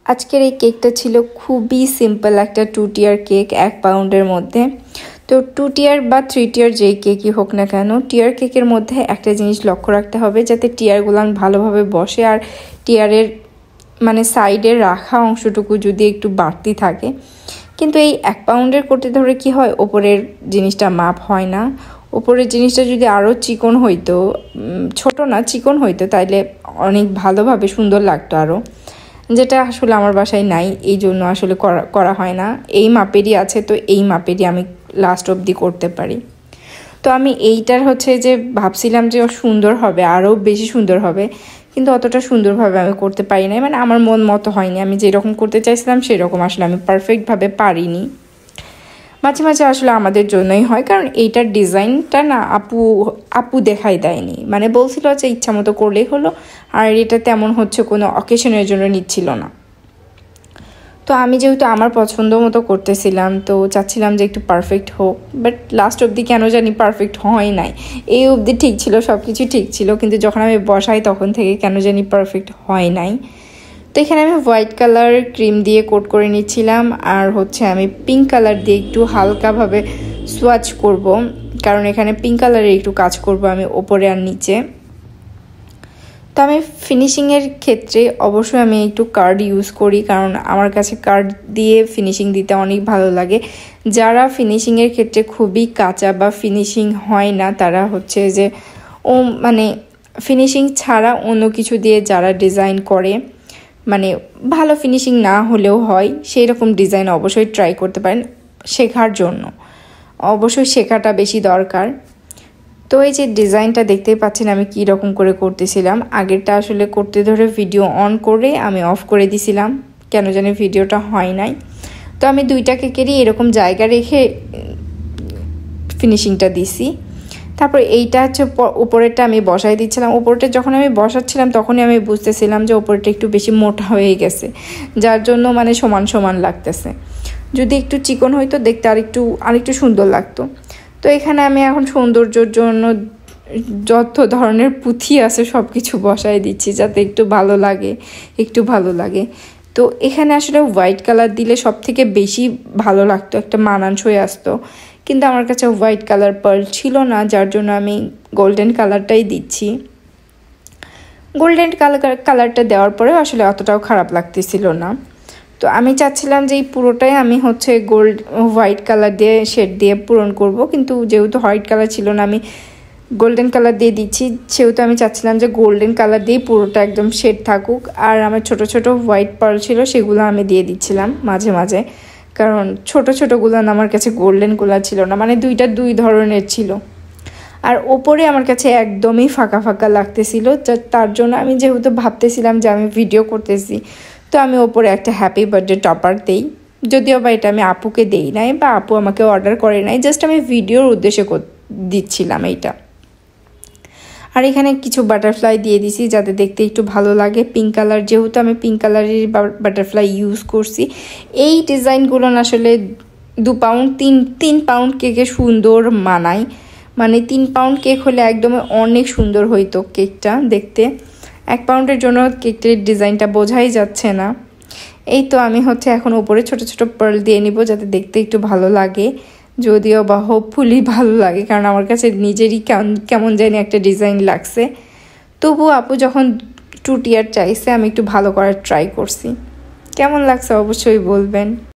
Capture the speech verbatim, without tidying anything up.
আজকের এই কেকটা ছিল খুবই সিম্পল একটা টু টিয়ার কেক এক পাউন্ডের মধ্যে। তো টু টিয়ার বা থ্রি টিয়ার যেই কেকই হোক না কেন, টিয়ার কেকের মধ্যে একটা জিনিস লক্ষ্য রাখতে হবে যাতে টিয়ারগুলো ভালোভাবে বসে, আর টিয়ারের মানে সাইডে রাখা অংশটুকু যদি একটু বাড়তি থাকে। কিন্তু এই এক পাউন্ডের করতে ধরে কি হয়, ওপরের জিনিসটা মাপ হয় না। ওপরের জিনিসটা যদি আরও চিকন হইতো, ছোট না চিকন হইতো, তাইলে অনেক ভালোভাবে সুন্দর লাগতো আরও, যেটা আসলে আমার বাসায় নাই, এই জন্য আসলে করা করা হয় না। এই মাপেরই আছে, তো এই মাপেরই আমি লাস্ট অবধি করতে পারি। তো আমি এইটার হচ্ছে যে ভাবছিলাম যে সুন্দর হবে, আরও বেশি সুন্দর হবে, কিন্তু অতটা সুন্দরভাবে আমি করতে পারি নাই, মানে আমার মন মতো হয়নি। আমি যেরকম করতে চাইছিলাম সেরকম আসলে আমি পারফেক্টভাবে পারিনি। মাঝে মাঝে আসলে আমাদের জন্যই হয়, কারণ এইটার ডিজাইনটা না আপু আপু দেখাই দেয়নি, মানে বলছিল যে ইচ্ছা মতো করলেই হলো, আর এটা তেমন হচ্ছে কোনো অকেশনের জন্য নিচ্ছিল না। তো আমি যেহেতু আমার পছন্দ মতো করতেছিলাম, তো চাচ্ছিলাম যে একটু পারফেক্ট হোক, বাট লাস্ট অবধি কেন জানি পারফেক্ট হয় নাই। এই অবধি ঠিক ছিল, সব কিছু ঠিক ছিল, কিন্তু যখন আমি বসাই তখন থেকে কেন জানি পারফেক্ট হয় নাই। তো এখানে আমি হোয়াইট কালার ক্রিম দিয়ে কোট করে নিচ্ছিলাম, আর হচ্ছে আমি পিঙ্ক কালার দিয়ে একটু হালকাভাবে সোয়াচ করব, কারণ এখানে পিঙ্ক কালারের একটু কাজ করব আমি ওপরে আর নিচে। তো আমি ফিনিশিংয়ের ক্ষেত্রে অবশ্যই আমি একটু কার্ড ইউজ করি, কারণ আমার কাছে কার্ড দিয়ে ফিনিশিং দিতে অনেক ভালো লাগে। যারা ফিনিশিংয়ের ক্ষেত্রে খুবই কাঁচা বা ফিনিশিং হয় না, তারা হচ্ছে যে ও মানে ফিনিশিং ছাড়া অন্য কিছু দিয়ে যারা ডিজাইন করে, মানে ভালো ফিনিশিং না হলেও হয়, সেই রকম ডিজাইন অবশ্যই ট্রাই করতে পারেন শেখার জন্য। অবশ্যই শেখাটা বেশি দরকার। তো এই যে ডিজাইনটা দেখতেই পাচ্ছেন আমি কী রকম করে করতেছিলাম। আগেরটা আসলে করতে ধরে ভিডিও অন করে আমি অফ করে দিছিলাম, কেন জানি ভিডিওটা হয় নাই। তো আমি দুইটা কেকেরই এরকম জায়গা রেখে ফিনিশিংটা দিছি। তারপর এইটা হচ্ছে উপরেরটা আমি বসাই দিচ্ছিলাম। উপরটা যখন আমি বসাচ্ছিলাম তখনই আমি বুঝতেছিলাম যে উপরটা একটু বেশি মোটা হয়ে গেছে, যার জন্য মানে সমান সমান লাগতেছে। যদি একটু চিকন হইতো দেখতে আরেকটু আরেকটু সুন্দর লাগতো। তো এখানে আমি এখন সৌন্দর্যের জন্য যত ধরনের পুঁথি আছে সব কিছু বসাই দিচ্ছি, যাতে একটু ভালো লাগে একটু ভালো লাগে তো এখানে আসলে হোয়াইট কালার দিলে সব থেকে বেশি ভালো লাগতো, একটা মানানসই আসতো, কিন্তু আমার কাছে হোয়াইট কালার পার্ল ছিল না, যার জন্য আমি গোল্ডেন কালারটাই দিচ্ছি। গোল্ডেন কালার কালারটা দেওয়ার পরে আসলে অতটাও খারাপ লাগতেছিল না। তো আমি চাচ্ছিলাম যে এই পুরোটাই আমি হচ্ছে গোল্ড হোয়াইট কালার দিয়ে শেড দিয়ে পূরণ করব, কিন্তু যেহেতু হোয়াইট কালার ছিল না, আমি গোল্ডেন কালার দিয়ে দিচ্ছি, সেহেতু আমি চাচ্ছিলাম যে গোল্ডেন কালার দিয়ে পুরোটা একদম শেড থাকুক। আর আমার ছোট ছোট হোয়াইট পার্ল ছিল, সেগুলো আমি দিয়ে দিচ্ছিলাম মাঝে মাঝে, কারণ ছোট ছোটোগুলো আমার কাছে গোল্ডেনগুলো ছিল না, মানে দুইটা দুই ধরনের ছিল। আর ওপরে আমার কাছে একদমই ফাঁকা ফাঁকা লাগতেছিল, তার জন্য আমি যেহেতু ভাবতেছিলাম যে আমি ভিডিও করতেছি, তো আমি ওপরে একটা হ্যাপি বার্থডে টপার দেই, যদিও বা এটা আমি আপুকে দেই নাই বা আপু আমাকে অর্ডার করে নাই, জাস্ট আমি ভিডিওর উদ্দেশ্যে দিচ্ছিলাম এইটা। আর এখানে কিছু বাটারফ্লাই দিয়ে দিছি যাতে দেখতে একটু ভালো লাগে, পিঙ্ক কালার, যেহেতু আমি পিঙ্ক কালারের বাটারফ্লাই ইউজ করছি। এই ডিজাইনগুলো আসলে দু পাউন্ড তিন তিন পাউন্ড কেকে সুন্দর মানায়, মানে তিন পাউন্ড কেক হলে একদমই অনেক সুন্দর হইতো কেকটা দেখতে। এক পাউন্ডের জন্য কেকটির ডিজাইনটা বোঝাই যাচ্ছে না। এই তো আমি হচ্ছে এখন উপরে ছোট ছোট পার্ল দিয়ে নিব যাতে দেখতে একটু ভালো লাগে, যদিও বা হোপফুলি ভালো লাগে, কারণ আমার কাছে নিজেরই কেমন জানি একটা ডিজাইন লাগছে। তবু আপু যখন টু টিয়ার চাইছে আমি একটু ভালো করার ট্রাই করছি। কেমন লাগছে অবশ্যই বলবেন।